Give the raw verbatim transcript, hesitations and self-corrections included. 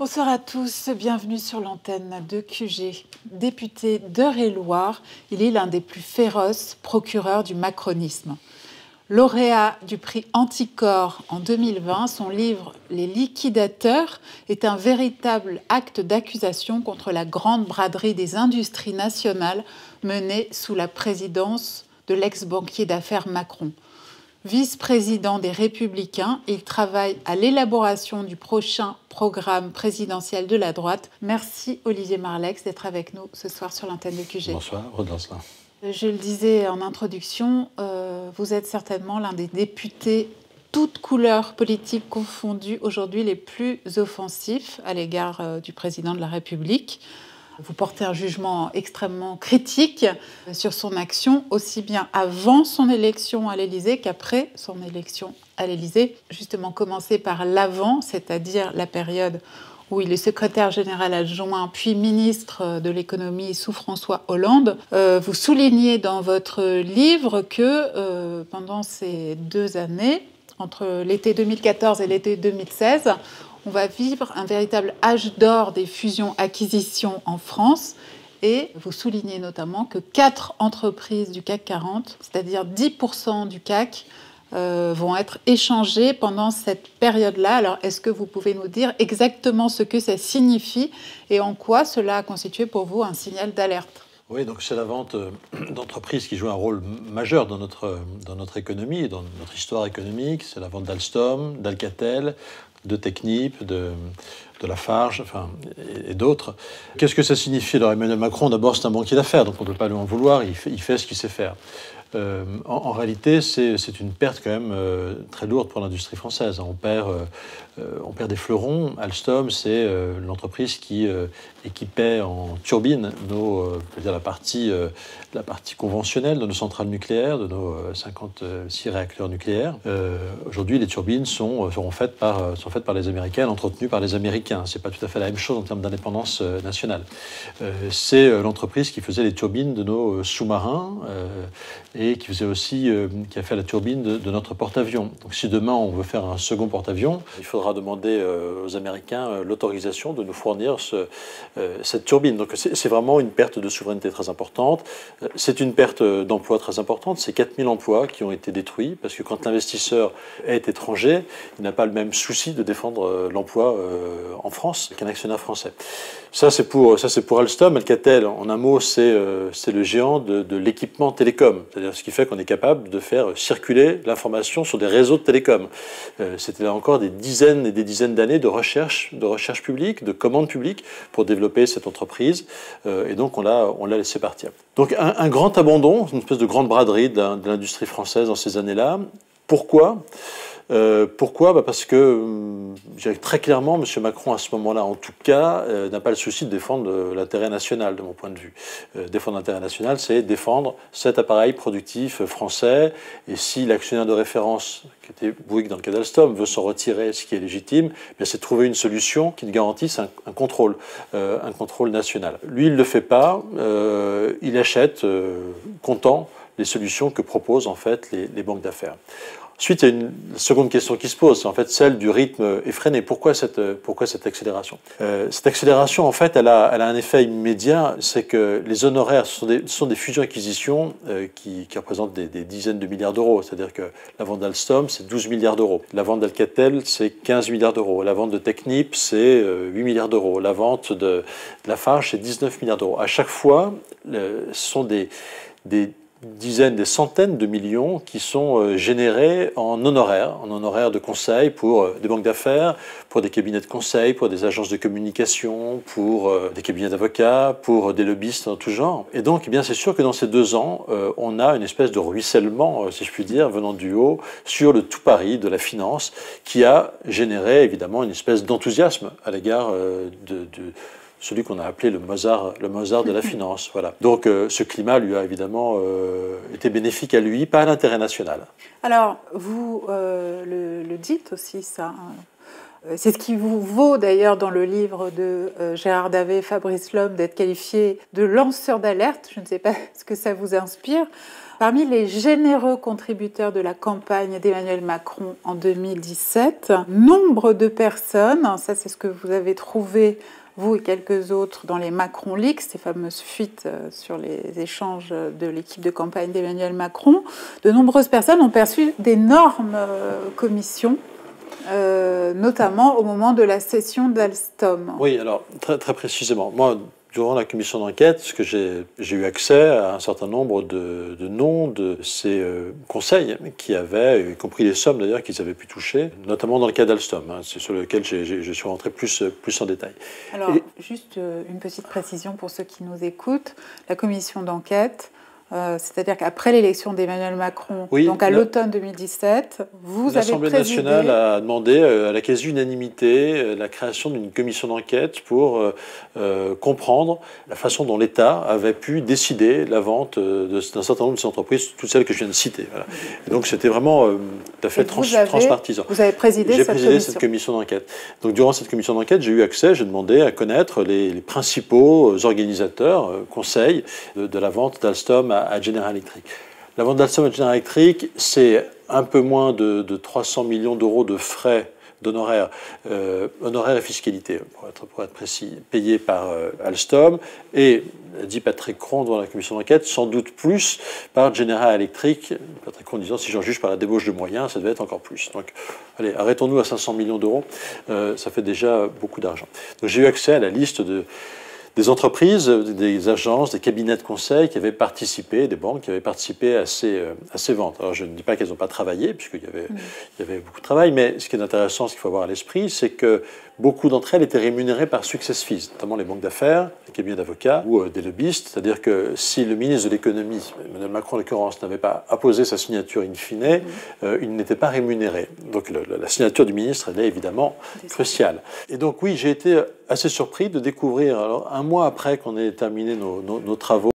Bonsoir à tous, bienvenue sur l'antenne de Q G. Député d'Eure-et-Loir, il est l'un des plus féroces procureurs du macronisme. Lauréat du prix Anticorps en deux mille vingt, son livre « Les liquidateurs » est un véritable acte d'accusation contre la grande braderie des industries nationales menée sous la présidence de l'ex-banquier d'affaires Macron. Vice-président des Républicains, il travaille à l'élaboration du prochain programme présidentiel de la droite. Merci Olivier Marleix d'être avec nous ce soir sur l'antenne de Q G. Bonsoir, Rodancelin. Je le disais en introduction, euh, vous êtes certainement l'un des députés, toutes couleurs politiques confondues, aujourd'hui les plus offensifs à l'égard euh, du président de la République. Vous portez un jugement extrêmement critique sur son action, aussi bien avant son élection à l'Élysée qu'après son élection à l'Élysée. Justement, commencer par l'avant, c'est-à-dire la période où il est secrétaire général adjoint, puis ministre de l'économie sous François Hollande. Euh, vous soulignez dans votre livre que euh, pendant ces deux années, entre l'été deux mille quatorze et l'été deux mille seize, on va vivre un véritable âge d'or des fusions-acquisitions en France. Et vous soulignez notamment que quatre entreprises du C A C quarante, c'est-à-dire dix pour cent du C A C, euh, vont être échangées pendant cette période-là. Alors, est-ce que vous pouvez nous dire exactement ce que ça signifie et en quoi cela a constitué pour vous un signal d'alerte ? Oui, donc c'est la vente d'entreprises qui joue un rôle majeur dans notre, dans notre économie, dans notre histoire économique. C'est la vente d'Alstom, d'Alcatel, de Technip, de, de Lafarge, enfin, et, et d'autres. Qu'est-ce que ça signifie? Alors Emmanuel Macron, d'abord, c'est un banquier d'affaires, donc on ne peut pas lui en vouloir, il fait, il fait ce qu'il sait faire. Euh, en, en réalité, c'est, c'est une perte quand même euh, très lourde pour l'industrie française. On perd, euh, on perd des fleurons. Alstom, c'est euh, l'entreprise qui euh, équipait en turbines nos, euh, je veux dire la partie, euh, la partie conventionnelle de nos centrales nucléaires, de nos euh, cinquante-six réacteurs nucléaires. Euh, aujourd'hui, les turbines sont, seront faites par, sont faites par les Américains, entretenues par les Américains. C'est pas tout à fait la même chose en termes d'indépendance euh, nationale. Euh, c'est euh, l'entreprise qui faisait les turbines de nos euh, sous-marins. Euh, et qui faisait aussi, euh, qui a fait la turbine de, de notre porte-avions. Donc si demain on veut faire un second porte-avions, il faudra demander euh, aux Américains euh, l'autorisation de nous fournir ce, euh, cette turbine. Donc c'est, c'est vraiment une perte de souveraineté très importante. Euh, c'est une perte d'emplois très importante. C'est quatre mille emplois qui ont été détruits, parce que quand l'investisseur est étranger, il n'a pas le même souci de défendre euh, l'emploi euh, en France qu'un actionnaire français. Ça c'est pour, ça, c'est pour Alstom. Alcatel, en un mot, c'est, euh, c'est le géant de, de l'équipement télécom. C'est-à-dire ce qui fait qu'on est capable de faire circuler l'information sur des réseaux de télécom. Euh, c'était là encore des dizaines et des dizaines d'années de recherche, de recherche publique, de commandes publiques pour développer cette entreprise. Euh, et donc on l'a, on l'a laissé partir. Donc un, un grand abandon, une espèce de grande braderie de, de l'industrie française dans ces années-là. Pourquoi ? Euh, pourquoi bah Parce que, euh, très clairement, M. Macron, à ce moment-là, en tout cas, euh, n'a pas le souci de défendre euh, l'intérêt national, de mon point de vue. Euh, défendre l'intérêt national, c'est défendre cet appareil productif français. Et si l'actionnaire de référence, qui était Bouygues dans le cas d'Alstom, veut s'en retirer, ce qui est légitime, bien c'est trouver une solution qui garantisse un, un contrôle, euh, un contrôle national. Lui, il ne le fait pas. Euh, il achète, euh, content, les solutions que proposent en fait les, les banques d'affaires. Ensuite, il y a une seconde question qui se pose, c'est en fait celle du rythme effréné. Pourquoi cette, pourquoi cette accélération euh, Cette accélération, en fait, elle a, elle a un effet immédiat, c'est que les honoraires sont des, sont des fusions-acquisitions euh, qui, qui représentent des, des dizaines de milliards d'euros. C'est-à-dire que la vente d'Alstom, c'est douze milliards d'euros. La vente d'Alcatel, c'est quinze milliards d'euros. La vente de Technip, c'est euh, huit milliards d'euros. La vente de, de Lafarge, c'est dix-neuf milliards d'euros. À chaque fois, le, ce sont des... des dizaines, des centaines de millions qui sont générés en honoraires, en honoraires de conseil pour des banques d'affaires, pour des cabinets de conseil, pour des agences de communication, pour des cabinets d'avocats, pour des lobbyistes en tout genre. Et donc, eh bien, c'est sûr que dans ces deux ans, on a une espèce de ruissellement, si je puis dire, venant du haut, sur le tout Paris de la finance, qui a généré évidemment une espèce d'enthousiasme à l'égard de, de celui qu'on a appelé le Mozart, le Mozart de la finance. Voilà. Donc euh, ce climat lui a évidemment euh, été bénéfique à lui, pas à l'intérêt national. Alors, vous euh, le, le dites aussi, ça. Hein. C'est ce qui vous vaut d'ailleurs dans le livre de euh, Gérard Davet, Fabrice Lhomme, d'être qualifié de lanceur d'alerte. Je ne sais pas ce que ça vous inspire. Parmi les généreux contributeurs de la campagne d'Emmanuel Macron en deux mille dix-sept, nombre de personnes, ça c'est ce que vous avez trouvé, vous et quelques autres, dans les Macron Leaks, ces fameuses fuites sur les échanges de l'équipe de campagne d'Emmanuel Macron, de nombreuses personnes ont perçu d'énormes commissions, euh, notamment au moment de la session d'Alstom. Oui, alors très, très précisément. Moi, durant la commission d'enquête, ce que j'ai, j'ai eu accès à un certain nombre de, de noms de ces euh, conseils qui avaient, y compris les sommes d'ailleurs qu'ils avaient pu toucher, notamment dans le cas d'Alstom. Hein, c'est sur lequel j'ai, j'ai, je suis rentré plus, plus en détail. Alors, Et... juste une petite précision pour ceux qui nous écoutent. La commission d'enquête, Euh, c'est-à-dire qu'après l'élection d'Emmanuel Macron, oui, donc à la, l'automne deux mille dix-sept, vous avez présidé... L'Assemblée nationale a demandé à la quasi-unanimité la création d'une commission d'enquête pour euh, comprendre la façon dont l'État avait pu décider la vente de, d'un certain nombre de ces entreprises, toutes celles que je viens de citer. Voilà. Et donc c'était vraiment euh, tout à fait trans, vous avez, transpartisan. Vous avez présidé, j'ai cette, présidé commission. cette commission d'enquête. Donc durant cette commission d'enquête, j'ai eu accès, j'ai demandé à connaître les, les principaux organisateurs, euh, conseils de, de la vente d'Alstom à à General Electric. La vente d'Alstom à General Electric, c'est un peu moins de, de trois cents millions d'euros de frais d'honoraires, euh, honoraires et fiscalité, pour être, pour être précis, payés par euh, Alstom, et, dit Patrick Cron dans la commission d'enquête, sans doute plus par General Electric, Patrick Cron disant, si j'en juge par la débauche de moyens, ça devait être encore plus. Donc, allez, arrêtons-nous à cinq cents millions d'euros, euh, ça fait déjà beaucoup d'argent. Donc j'ai eu accès à la liste de des entreprises, des agences, des cabinets de conseil qui avaient participé, des banques qui avaient participé à ces, à ces ventes. Alors je ne dis pas qu'elles n'ont pas travaillé, puisqu'il y avait, mmh. il y avait beaucoup de travail, mais ce qui est intéressant, ce qu'il faut avoir à l'esprit, c'est que beaucoup d'entre elles étaient rémunérées par success fees, notamment les banques d'affaires, les cabinets d'avocats ou euh, des lobbyistes. C'est-à-dire que si le ministre de l'économie, Emmanuel Macron en l'occurrence, n'avait pas apposé sa signature in fine, mmh. euh, il n'était pas rémunéré. Donc le, la signature du ministre, elle est évidemment cruciale. Et donc oui, j'ai été assez surpris de découvrir, alors un mois après qu'on ait terminé nos, nos, nos travaux,